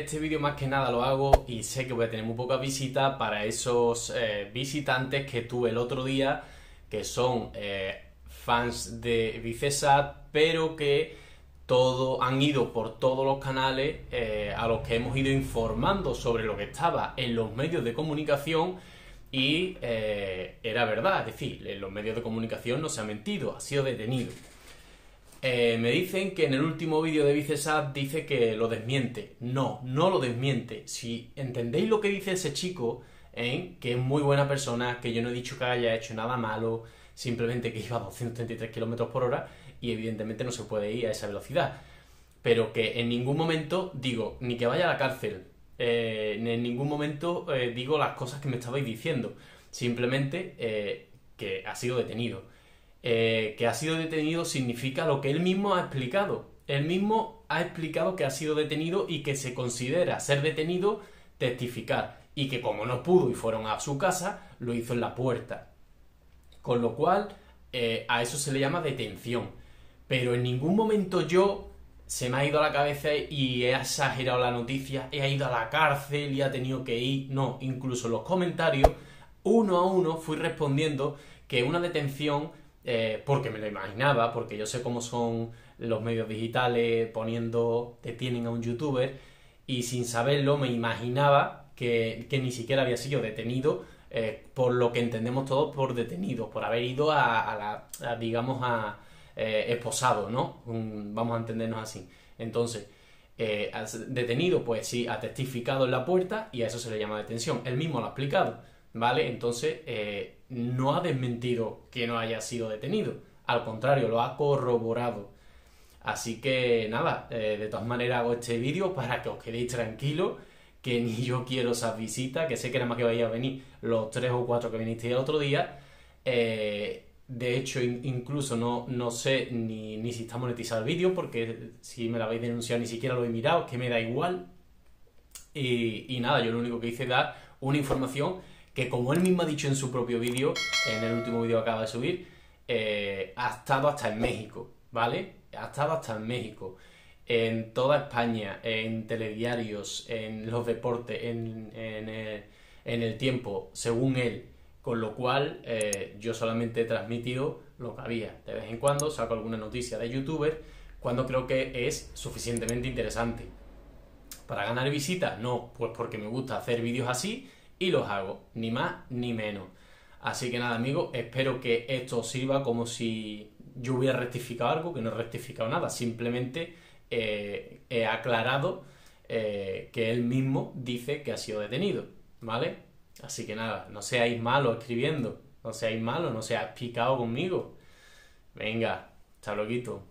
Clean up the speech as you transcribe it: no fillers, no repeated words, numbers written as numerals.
este vídeo más que nada lo hago y sé que voy a tener muy pocas visitas para esos visitantes que tuve el otro día, que son fans de Vicesat, pero que han ido por todos los canales a los que hemos ido informando sobre lo que estaba en los medios de comunicación y era verdad, es decir, en los medios de comunicación no se ha mentido, ha sido detenido. Me dicen que en el último vídeo de Vicesat dice que lo desmiente. No lo desmiente. Si entendéis lo que dice ese chico, que es muy buena persona, que yo no he dicho que haya hecho nada malo, simplemente que iba a 233 km por hora y evidentemente no se puede ir a esa velocidad. Pero que en ningún momento digo ni que vaya a la cárcel, en ningún momento digo las cosas que me estabais diciendo. Simplemente que ha sido detenido. Que ha sido detenido significa lo que él mismo ha explicado. Él mismo ha explicado que ha sido detenido y que se considera ser detenido testificar. Y que como no pudo y fueron a su casa, lo hizo en la puerta. Con lo cual, a eso se le llama detención. Pero en ningún momento se me ha ido a la cabeza y he exagerado la noticia, he ido a la cárcel y ha tenido que ir. No, incluso en los comentarios, uno a uno fui respondiendo que una detención... porque me lo imaginaba, porque yo sé cómo son los medios digitales detienen a un youtuber y sin saberlo me imaginaba que ni siquiera había sido detenido, por lo que entendemos todos por detenido, por haber ido esposado, ¿no? Vamos a entendernos así. Entonces, detenido, pues sí, ha testificado en la puerta y a eso se le llama detención. Él mismo lo ha explicado. ¿Vale? Entonces, no ha desmentido que no haya sido detenido. Al contrario, lo ha corroborado. Así que, nada, de todas maneras hago este vídeo para que os quedéis tranquilos, que ni yo quiero esas visitas, que sé que nada más que vais a venir los 3 o 4 que vinisteis el otro día. De hecho, incluso no sé ni si está monetizado el vídeo, porque si me lo habéis denunciado ni siquiera lo he mirado, que me da igual. Y nada, yo lo único que hice es dar una información que, como él mismo ha dicho en su propio vídeo, en el último vídeo que acaba de subir, ha estado hasta en México, ¿vale? Ha estado hasta en México, en toda España, en telediarios, en los deportes, en el tiempo, según él. Con lo cual, yo solamente he transmitido lo que había. De vez en cuando saco alguna noticia de youtuber cuando creo que es suficientemente interesante. ¿Para ganar visitas? No, pues porque me gusta hacer vídeos así y los hago, ni más ni menos. Así que nada, amigos, espero que esto os sirva como si yo hubiera rectificado algo, que no he rectificado nada, simplemente he aclarado que él mismo dice que ha sido detenido, ¿vale? Así que nada, no seáis malos escribiendo, no seáis malos, no seáis picados conmigo. Venga, hasta luego.